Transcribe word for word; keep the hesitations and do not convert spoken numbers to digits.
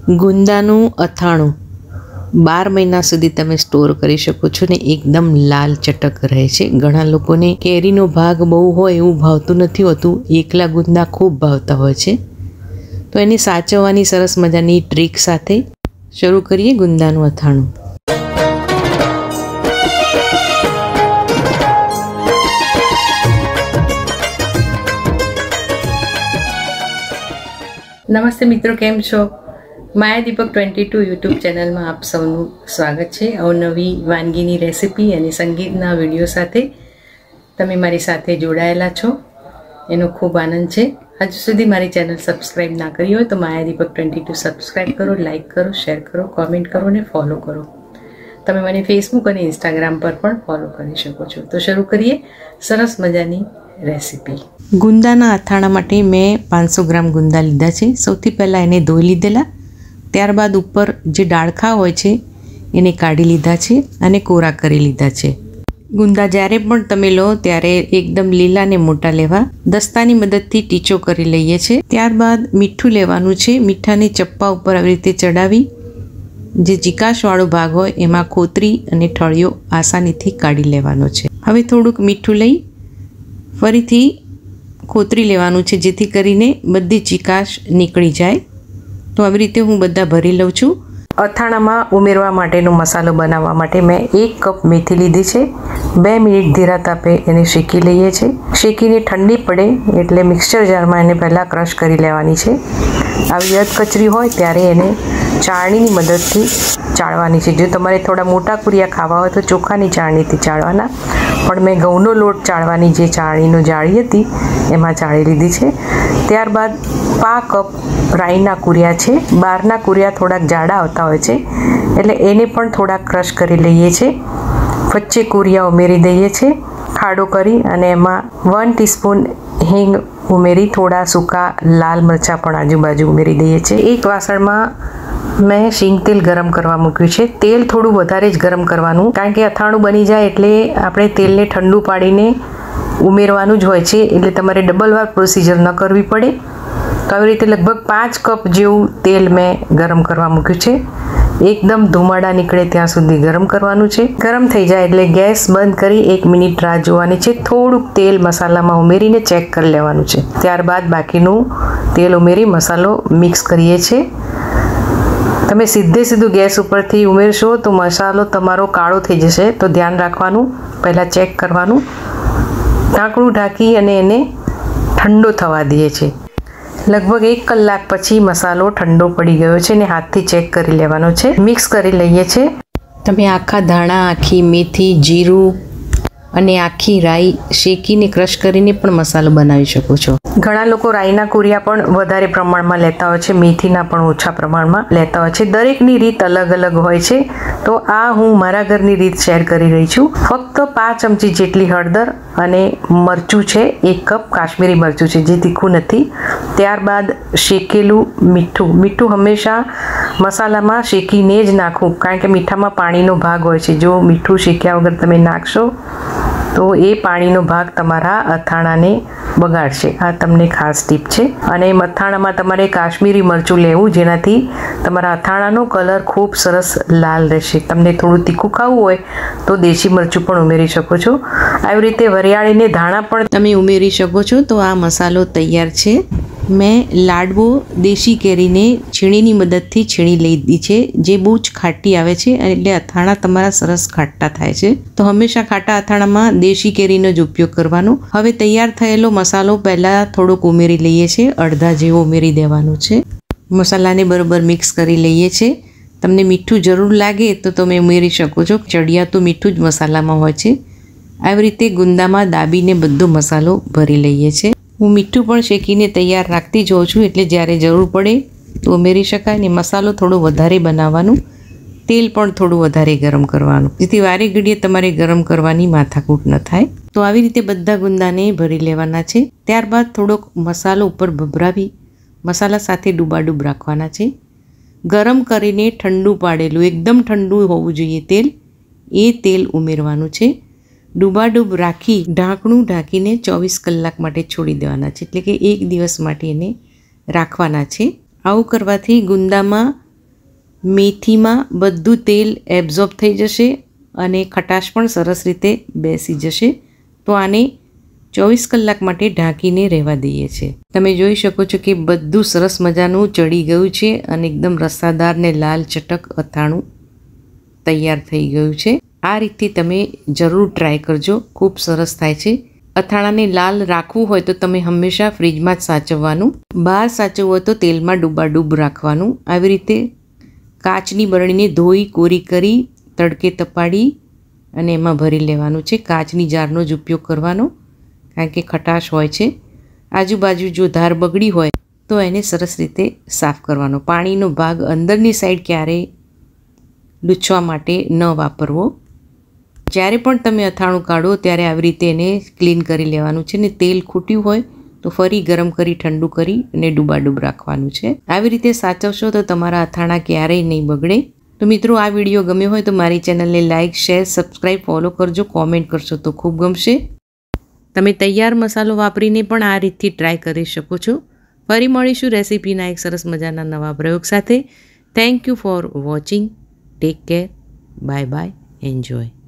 ગુંદાનું અથાણું બાર મહિના સુધી તમે સ્ટોર કરી શકો છો ને એકદમ લાલ ચટક રહે છે. ઘણા લોકોને કેરીનો ભાગ બહુ હોય એવું ભાવતું નથી હોતું, એકલા ગુંદા ખૂબ ભાવતા હોય છે. તો એને સાચવવાની સરસ મજાની ટ્રીક સાથે શરૂ કરીએ ગુંદાનું અથાણું. નમસ્તે મિત્રો, કેમ છો? Maya Deepak twenty two YouTube ચેનલમાં આપ સૌનું સ્વાગત છે. અવનવી વાનગીની રેસિપી અને સંગીતના વિડીયો સાથે તમે મારી સાથે જોડાયેલા છો, એનો ખૂબ આનંદ છે. હજુ સુધી મારી ચેનલ સબસ્ક્રાઈબ ના કરી હોય તો Maya Deepak twenty two subscribe કરો, લાઇક કરો, શેર કરો, કોમેન્ટ કરો અને ફોલો કરો. તમે મને ફેસબુક અને ઇન્સ્ટાગ્રામ પર પણ ફોલો કરી શકો છો. તો શરૂ કરીએ સરસ મજાની રેસિપી. ગુંદાના અથાણા માટે મેં પાંચસો ગ્રામ ગુંદા લીધા છે. સૌથી પહેલાં એને ધોઈ લીધેલા, ત્યારબાદ ઉપર જે ડાળખા હોય છે એને કાઢી લીધા છે અને કોરા કરી લીધા છે. ગુંદા જ્યારે પણ તમે લો ત્યારે એકદમ લીલા ને મોટા લેવા. દસ્તાની મદદથી ટીચો કરી લઈએ છીએ. ત્યારબાદ મીઠું લેવાનું છે. મીઠાને ચપ્પા ઉપર આવી રીતે ચડાવી જે ચીકાશવાળો ભાગ હોય એમાં ખોતરી અને ઠળિયો આસાનીથી કાઢી લેવાનો છે. હવે થોડુંક મીઠું લઈ ફરીથી ખોતરી લેવાનું છે જેથી કરીને બધી ચીકાશ નીકળી જાય. તો આવી રીતે હું બધા ભરી લઉં છું. અથાણામાં ઉમેરવા માટેનો મસાલો બનાવવા માટે મેં એક કપ મેથી લીધી છે. બે મિનિટ ધીરા તાપે એને શેકી લઈએ છીએ. શેકીને ઠંડી પડે એટલે મિક્સચર જારમાં એને પહેલાં ક્રશ કરી લેવાની છે. આવી અધકચરી હોય ત્યારે એને ચાળણીની મદદથી ચાળવાની છે. જો તમારે થોડા મોટા કુરિયા ખાવા હોય તો ચોખાની ચાળણીથી ચાળવાના, પણ મેં ઘઉંનો લોટ ચાળવાની જે ચાળણીનો જાળી હતી એમાં ચાળી લીધી છે. ત્યારબાદ પા કપ રાઈના કુરિયા છે. બહારના કુરિયા થોડાક જાડા આવતા હોય છે એટલે એને પણ થોડાક ક્રશ કરી લઈએ છીએ. વચ્ચે કુરિયા ઉમેરી દઈએ છીએ ખાડો કરી અને એમાં વન ટીસ્પૂન હિંગ ઉમેરી થોડા સૂકા લાલ મરચાં પણ આજુબાજુ ઉમેરી દઈએ છીએ. એક વાસણમાં મેં શીંગ તેલ ગરમ કરવા મૂક્યું છે. તેલ થોડું વધારે જ ગરમ કરવાનું, કારણ કે અથાણું બની જાય એટલે આપણે તેલને ઠંડુ પાડીને ઉમેરવાનું જ હોય છે, એટલે તમારે ડબલ વાર પ્રોસિજર ન કરવી પડે. તો આવી રીતે લગભગ પાંચ કપ જેવું તેલ મેં ગરમ કરવા મૂક્યું છે. એકદમ ધુમાડા નીકળે ત્યાં સુધી ગરમ કરવાનું છે. ગરમ થઈ જાય એટલે ગેસ બંધ કરી એક મિનિટ રાહ જોવાની છે. થોડુંક તેલ મસાલામાં ઉમેરીને ચેક કરી લેવાનું છે. ત્યારબાદ બાકીનું તેલ ઉમેરી મસાલો મિક્સ કરીએ છીએ. તમે સીધે સીધું ગેસ ઉપરથી ઉમેરશો તો મસાલો તમારો કાળો થઈ જશે, તો ધ્યાન રાખવાનું. પહેલાં ચેક કરવાનું. ઢાંકણું ઢાંકી અને એને ઠંડો થવા દઈએ છીએ. લગભગ એક કલાક પછી મસાલો ઠંડો પડી ગયો છે ને હાથથી ચેક કરી લેવાનો છે. મિક્સ કરી લઈએ છીએ. તમે આખા ધાણા, આખી મેથી, જીરું અને આખી રાઈ શેકીને ક્રશ કરીને પણ મસાલો બનાવી શકો છો. ઘણા લોકો રાઈના કુરિયા પણ વધારે પ્રમાણમાં લેતા હોય છે, મેથીના પણ ઓછા પ્રમાણમાં લેતા હોય છે. દરેકની રીત અલગ અલગ હોય છે. તો આ હું મારા ઘરની રીત શેર કરી રહી છું. ફક્ત પાંચ ચમચી જેટલી હળદર અને મરચું છે, એક કપ કાશ્મીરી મરચું છે જે તીખું નથી. ત્યારબાદ શેકેલું મીઠું. મીઠું હંમેશા મસાલામાં શેકીને જ નાખવું, કારણ કે મીઠામાં પાણીનો ભાગ હોય છે. જો મીઠું શેક્યા વગર તમે નાખશો તો એ પાણીનો ભાગ તમારા અથાણાને બગાડશે. આ તમને ખાસ ટીપ છે. અને અથાણામાં તમારે કાશ્મીરી મરચું લેવું, જેનાથી તમારા અથાણાનો કલર ખૂબ સરસ લાલ રહેશે. તમને થોડું તીખું ખાવું હોય તો દેશી મરચું પણ ઉમેરી શકો છો. આવી રીતે વરિયાળીને ધાણા પણ તમે ઉમેરી શકો છો. તો આ મસાલો તૈયાર છે. મેં લાડવો દેશી કેરીને છીણીની મદદથી છીણી લીધી છે, જે બહુ જ ખાટી આવે છે એટલે અથાણા તમારા સરસ ખાટા થાય છે. તો હંમેશા ખાટા અથાણામાં દેશી કેરીનો જ ઉપયોગ કરવાનો. હવે તૈયાર થયેલો મસાલો પહેલાં થોડોક ઉમેરી લઈએ છીએ. અડધા જેવો ઉમેરી દેવાનું છે. મસાલાને બરોબર મિક્સ કરી લઈએ છીએ. તમને મીઠું જરૂર લાગે તો તમે ઉમેરી શકો છો. ચડિયાતું મીઠું જ મસાલામાં હોય છે. આવી રીતે ગુંદામાં દાબીને બધો મસાલો ભરી લઈએ છીએ. હું મીઠું પણ શેકીને તૈયાર રાખતી જ હોઉં છું, એટલે જ્યારે જરૂર પડે તો ઉમેરી શકાય. ને મસાલો થોડો વધારે બનાવવાનું, તેલ પણ થોડું વધારે ગરમ કરવાનું, જેથી વારે ઘડીએ તમારે ગરમ કરવાની માથાકૂટ ન થાય. તો આવી રીતે બધા ગુંદાને ભરી લેવાના છે. ત્યારબાદ થોડોક મસાલો ઉપર ભભરાવી મસાલા સાથે ડૂબાડૂબ રાખવાના છે. ગરમ કરીને ઠંડુ પાડેલું, એકદમ ઠંડુ હોવું જોઈએ તેલ, એ તેલ ઉમેરવાનું છે. ડૂબાડૂબ રાખી ઢાંકણું ઢાંકીને ચોવીસ કલાક માટે છોડી દેવાના છે, એટલે કે એક દિવસ માટે એને રાખવાના છે. આવું કરવાથી ગુંદામાં મેથીમાં બધું તેલ એબ્ઝોર્બ થઈ જશે અને ખટાશ પણ સરસ રીતે બેસી જશે. તો આને ચોવીસ કલાક માટે ઢાંકીને રહેવા દઈએ છીએ. તમે જોઈ શકો છો કે બધું સરસ મજાનું ચડી ગયું છે અને એકદમ રસાદાર ને લાલ ચટક અથાણું તૈયાર થઈ ગયું છે. આ રીતથી તમે જરૂર ટ્રાય કરજો, ખૂબ સરસ થાય છે. અથાણાને લાલ રાખવું હોય તો તમે હંમેશા ફ્રીજમાં જ સાચવવાનું, બહાર સાચવવું હોય તો તેલમાં ડૂબાડૂબ રાખવાનું. આવી રીતે કાચની બરણીને ધોઈ કોરી કરી તડકે તપાડી અને એમાં ભરી લેવાનું છે. કાચની જારનો જ ઉપયોગ કરવાનો, કારણ કે ખટાશ હોય છે. આજુબાજુ જો ધાર બગડી હોય તો એને સરસ રીતે સાફ કરવાનો. પાણીનો ભાગ અંદરની સાઈડ ક્યારેય લૂછવા માટે ન વાપરવો. જ્યારે પણ તમે અથાણું કાઢો ત્યારે આવી રીતે એને ક્લીન કરી લેવાનું છે ને તેલ ખૂટ્યું હોય તો ફરી ગરમ કરી ઠંડુ કરી અને ડૂબાડૂબ રાખવાનું છે. આવી રીતે સાચવશો તો તમારા અથાણા ક્યારેય નહીં બગડે. તો મિત્રો, આ વિડીયો ગમ્યો હોય તો મારી ચેનલને લાઇક, શેર, સબસ્ક્રાઈબ, ફોલો કરજો. કોમેન્ટ કરશો તો ખૂબ ગમશે. તમે તૈયાર મસાલો વાપરીને પણ આ રીતથી ટ્રાય કરી શકો છો. ફરી મળીશું રેસીપીના એક સરસ મજાના નવા પ્રયોગ સાથે. Thank you for watching. Take care. Bye bye. Enjoy.